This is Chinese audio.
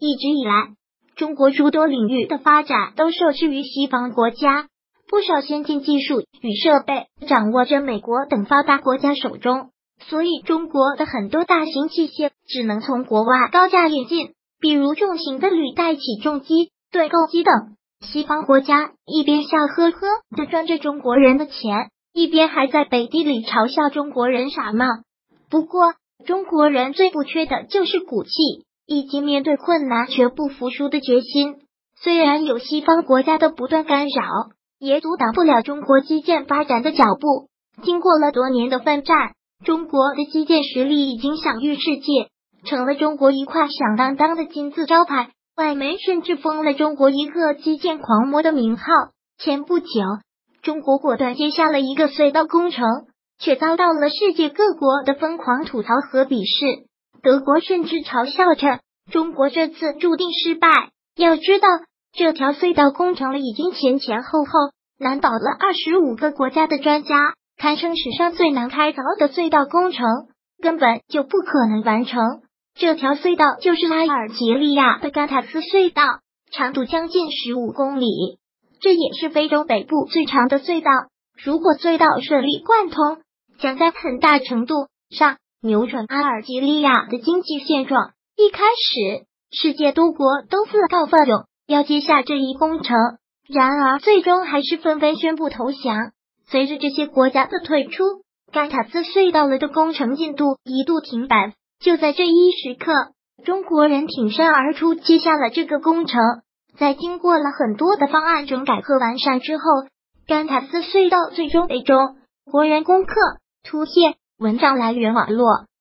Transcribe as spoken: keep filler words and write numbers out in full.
一直以来，中国诸多领域的发展都受制于西方国家，不少先进技术与设备掌握着美国等发达国家手中，所以中国的很多大型器械只能从国外高价引进，比如重型的履带起重机、对购机等。西方国家一边笑呵呵地赚着中国人的钱，一边还在背地里嘲笑中国人傻帽。不过，中国人最不缺的就是骨气，以及面对困难绝不服输的决心。虽然有西方国家的不断干扰，也阻挡不了中国基建发展的脚步。经过了多年的奋战，中国的基建实力已经享誉世界，成了中国一块响当当的金字招牌。外媒甚至封了中国一个基建狂魔的名号。前不久，中国果断接下了一个隧道工程，却遭到了世界各国的疯狂吐槽和鄙视。德国甚至嘲笑着中国这次注定失败。要知道，这条隧道工程了已经前前后后难倒了二十五个国家的专家，堪称史上最难开凿的隧道工程，根本就不可能完成。这条隧道就是拉尔杰利亚的甘塔斯隧道，长度将近十五公里，这也是非洲北部最长的隧道。如果隧道顺利贯通，将在很大程度上扭转阿尔及利亚的经济现状。一开始，世界多国都自告奋勇要接下这一工程，然而最终还是纷纷宣布投降。随着这些国家的退出，甘塔斯隧道的工程进度一度停摆。就在这一时刻，中国人挺身而出，接下了这个工程。在经过了很多的方案整改和完善之后，甘塔斯隧道最终被中国人攻克。图片文章来源网络。